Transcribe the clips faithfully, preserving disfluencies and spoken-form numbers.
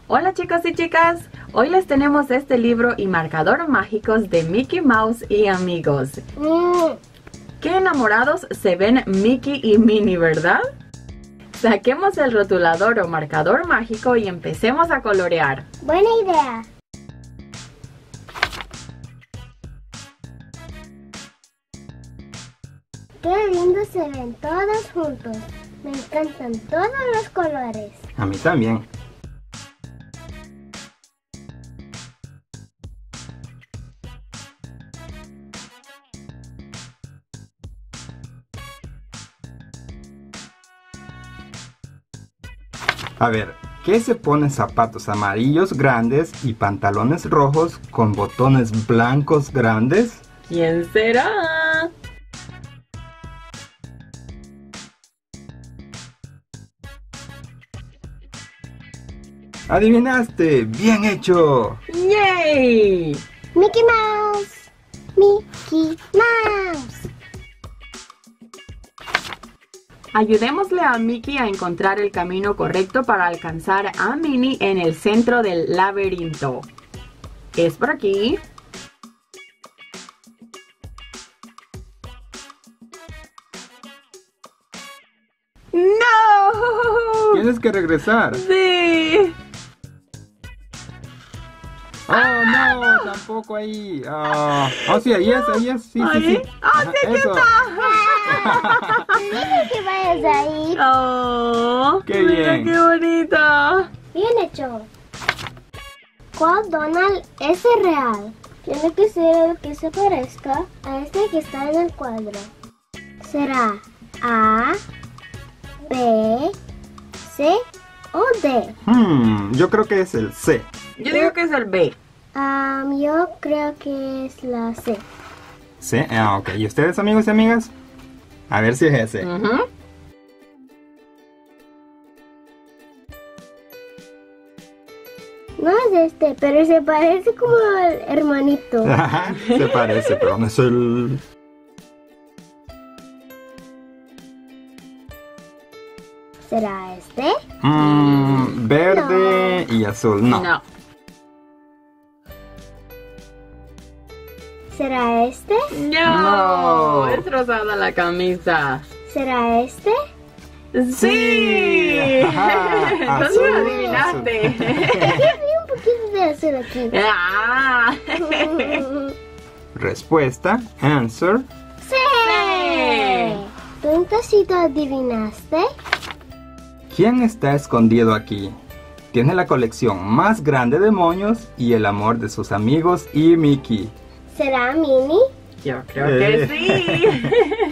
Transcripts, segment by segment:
Hola chicos y chicas, hoy les tenemos este libro y marcador mágicos de Mickey Mouse y amigos. Mm. Qué enamorados se ven Mickey y Minnie, ¿verdad? Saquemos el rotulador o marcador mágico y empecemos a colorear. Buena idea. Qué lindo se ven todos juntos. Me encantan todos los colores. A mí también. A ver, ¿qué se ponen zapatos amarillos grandes y pantalones rojos con botones blancos grandes? ¿Quién será? ¡Adivinaste! ¡Bien hecho! ¡Yay! Mickey Mouse. Mickey Mouse. Ayudémosle a Mickey a encontrar el camino correcto para alcanzar a Minnie en el centro del laberinto. ¿Es por aquí? ¡No! Tienes que regresar. ¡Sí! ¡Oh, no! Tampoco ahí. Ah, oh, sí, ahí es, ahí es. Sí, sí, ¿Ahí? sí. ¡Ah, Ajá, sí, aquí eso. está! Dime que vayas ahí. ¡Oh! ¡Qué mira bien! ¡Qué bonita! Bien hecho. ¿Cuál Donald es el real? Tiene que ser el que se parezca a este que está en el cuadro. ¿Será A, B, C o D? Hmm, yo creo que es el C. Yo digo que es el B. Um, yo creo que es la C. C, ah, ok. ¿Y ustedes, amigos y amigas? A ver si es ese. Ujú. No es este, pero se parece como al hermanito. Ajá, se parece, pero no es el... ¿Será este? Mm, verde y azul. No. No. ¿Será este? No. No. Es rosada la camisa. ¿Será este? Sí. Ajá, Entonces azul. lo adivinaste. Vi un poquito de azul aquí. Ah. Respuesta, answer. ¡Sí! ¿Tú un tacito adivinaste? ¿Quién está escondido aquí? Tiene la colección más grande de moños y el amor de sus amigos y Mickey. ¿Será Minnie? Yo creo que Eh. sí.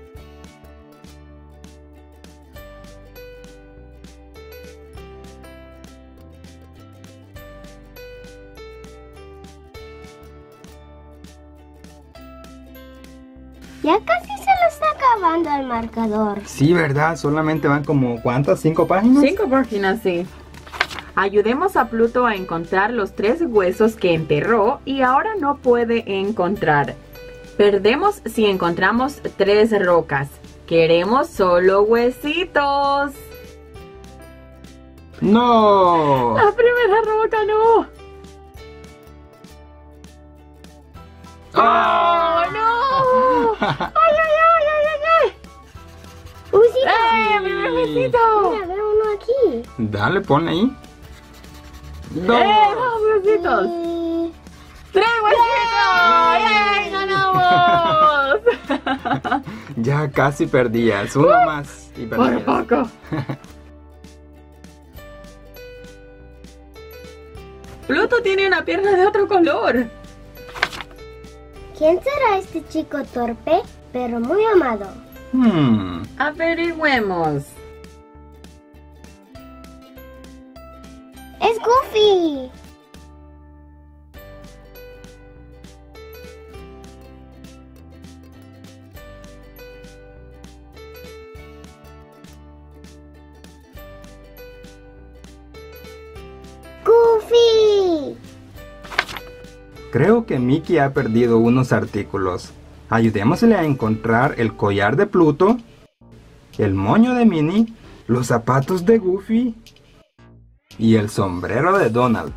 Ya casi se lo está acabando el marcador. Sí, ¿verdad? Solamente van como, ¿cuántas? ¿Cinco páginas? Cinco páginas, sí. Ayudemos a Pluto a encontrar los tres huesos que enterró y ahora no puede encontrar. Perdemos si encontramos tres rocas. Queremos solo huesitos. ¡No! La primera roca no. ¡Oh, no! ¡Ay, ay, ay, ay, ay, ay! ¡Un sí! ¡Eh, mi huesito! Mira, veo uno aquí. Dale, ponle ahí. ¡No! ¡Eh, dos huesitos! Y... ¡Tres huesitos! ¡Yay, ganamos! Ya casi perdías. Uno más y Por perdías. poco. Pluto tiene una pierna de otro color. ¿Quién será este chico torpe, pero muy amado? Hmm. Averigüemos. ¡Es Goofy! ¡Goofy! Creo que Mickey ha perdido unos artículos. Ayudémosle a encontrar el collar de Pluto, el moño de Minnie, los zapatos de Goofy y el sombrero de Donald.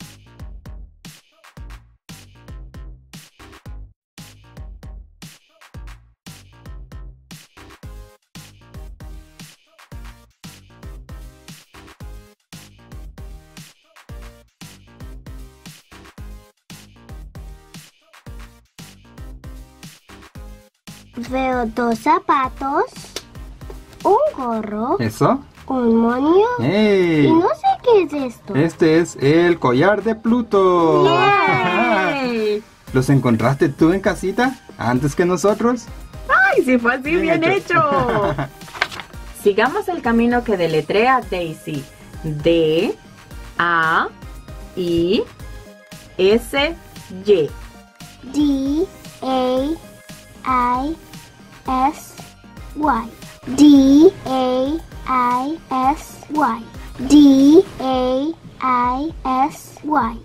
Veo dos zapatos, un gorro, ¿Eso? un moño ¡Ey! y no sé qué es esto. Este es el collar de Pluto. ¡Yay! ¿Los encontraste tú en casita antes que nosotros? ¡Ay, sí fue así! ¡Bien, Bien hecho! hecho. Sigamos el camino que deletrea Daisy. D, A, I, S, Y. D, A, I, S, Y. D, A, I, S, Y. D, A, I, S, Y.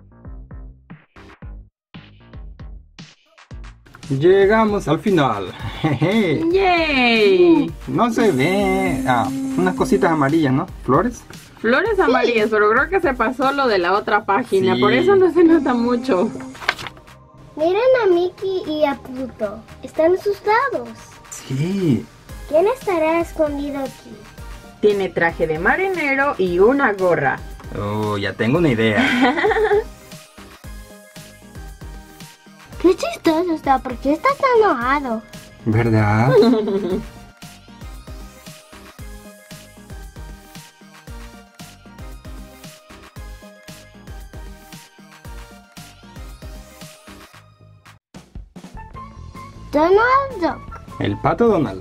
Llegamos al final. Jeje. ¡Yay! No se ve. Ah, unas cositas amarillas, ¿no? ¿Flores? Flores amarillas, pero creo que se pasó lo de la otra página, Sí. por eso no se nota mucho. Miren a Mickey y a Pluto. Están asustados. Sí. ¿Quién estará escondido aquí? Tiene traje de marinero y una gorra. Oh, ya tengo una idea. Qué chistoso está. ¿Por qué está tan enojado? ¿Verdad? Donald Duck. El pato Donald.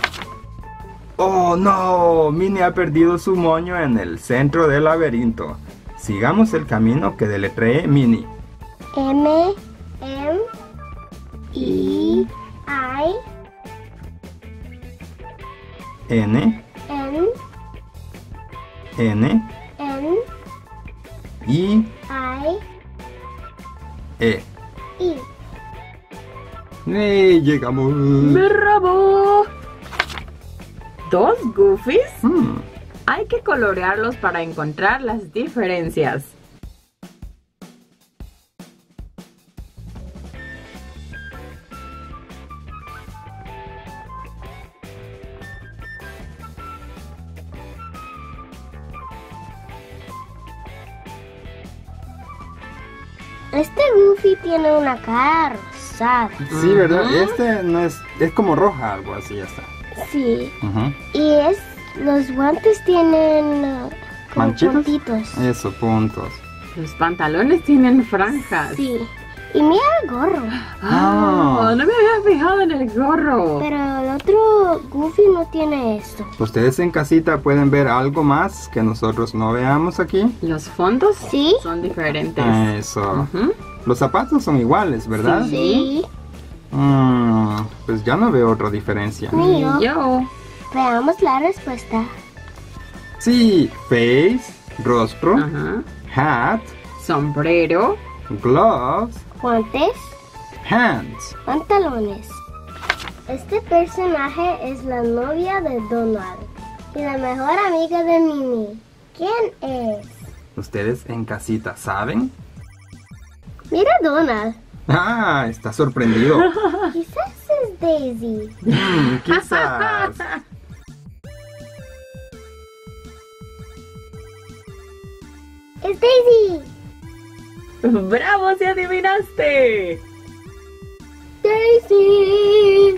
Oh no, Minnie ha perdido su moño en el centro del laberinto. Sigamos el camino que deletree Minnie. M, M, E, I, N, N, N, N, I, I, E. E. ¡Eh, llegamos! ¡Me robó! ¿Dos Goofies? Hmm, Hay que colorearlos para encontrar las diferencias. Este Goofy tiene una cara rosada. sí, ¿verdad? Ujú. Este no es... Es como roja, algo así, ya está. Sí. Ujú. Y es, los guantes tienen uh, como ¿Manchitas? puntitos. Eso, puntos. Los pantalones tienen franjas. Sí. Y mira el gorro. Ah, no me había fijado en el gorro. Pero el otro Goofy no tiene esto. Ustedes en casita pueden ver algo más que nosotros no veamos aquí. Los fondos ¿Sí? son diferentes. Eso. Ujú. Los zapatos son iguales, ¿verdad? Sí. Mm, pues ya no veo otra diferencia. Ni yo. Yo. Veamos la respuesta. Sí, face, rostro, Ajá. hat, Sombrero. gloves, Guantes, hands. pantalones. Este personaje es la novia de Donald y la mejor amiga de Minnie. ¿Quién es? ¿Ustedes en casita saben? Mira Donald. Ah, está sorprendido. Quizás es Daisy. Mm, quizás. ¡Es Daisy! ¡Bravo, si adivinaste! ¡Daisy!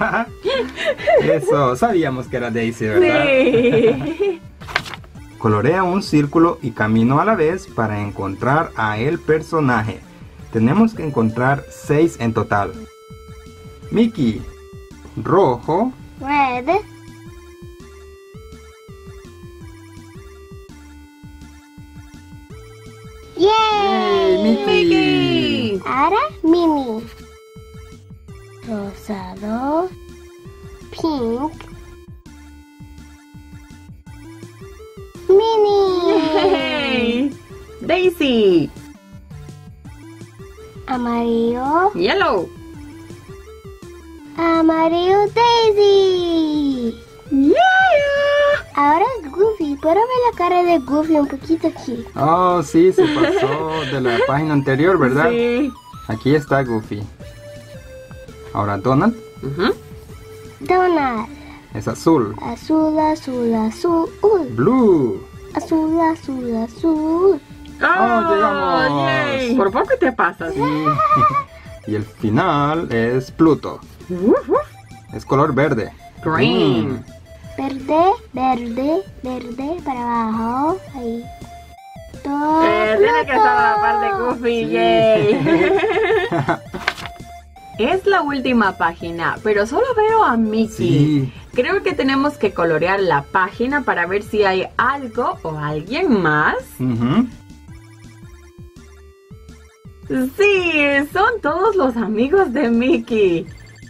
Eso, sabíamos que era Daisy, ¿verdad? Sí. Colorea un círculo y camino a la vez para encontrar a el personaje. Tenemos que encontrar seis en total. Mickey, rojo, Red. ¡Yay! Mickey. Ahora Minnie. Rosado. Pink. Minnie. Hey. Daisy. Amarillo. Yellow. Amarillo Daisy. Yeah. Ahora es Goofy. ¿Puedo ver la cara de Goofy un poquito aquí? Oh, sí, se pasó de la página anterior, ¿verdad? Sí. Aquí está Goofy. Ahora Donald Ujú. Donald. es azul. Azul, azul, azul. Blue. Azul, azul, azul. ¡Oh, llegamos! yay! Por poco te pasas. Sí. Y el final es Pluto. Uf, uf. Es color verde. Green. Mm. Verde, verde, verde para abajo. Ahí. Todo Eh, tiene que estar a la par de Pluto. Goofy, Sí. yay. Es la última página, pero solo veo a Mickey. Sí. Creo que tenemos que colorear la página para ver si hay algo o alguien más. Ujú. Sí, son todos los amigos de Mickey.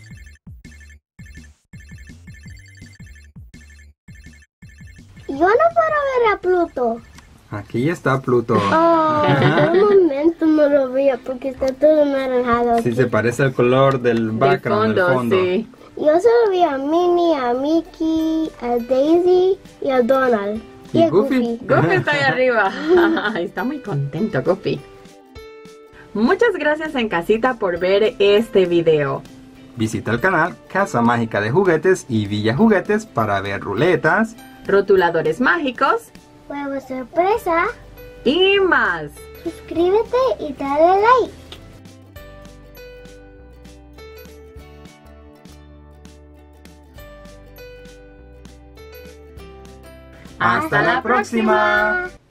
Yo no puedo ver a Pluto. Aquí está Pluto. Oh, por un momento no lo veo porque está todo naranjado aquí. Sí, se parece al color del background, del fondo. sí. Yo solo vi a Minnie, a Mickey, a Daisy y a Donald. ¿Y a Goofy? Goofy está ahí arriba. Está muy contento, Goofy. Muchas gracias en casita por ver este video. Visita el canal Casa Mágica de Juguetes y Villa Juguetes para ver ruletas, Rotuladores mágicos Huevo sorpresa. y más. Suscríbete y dale like. ¡Hasta la próxima!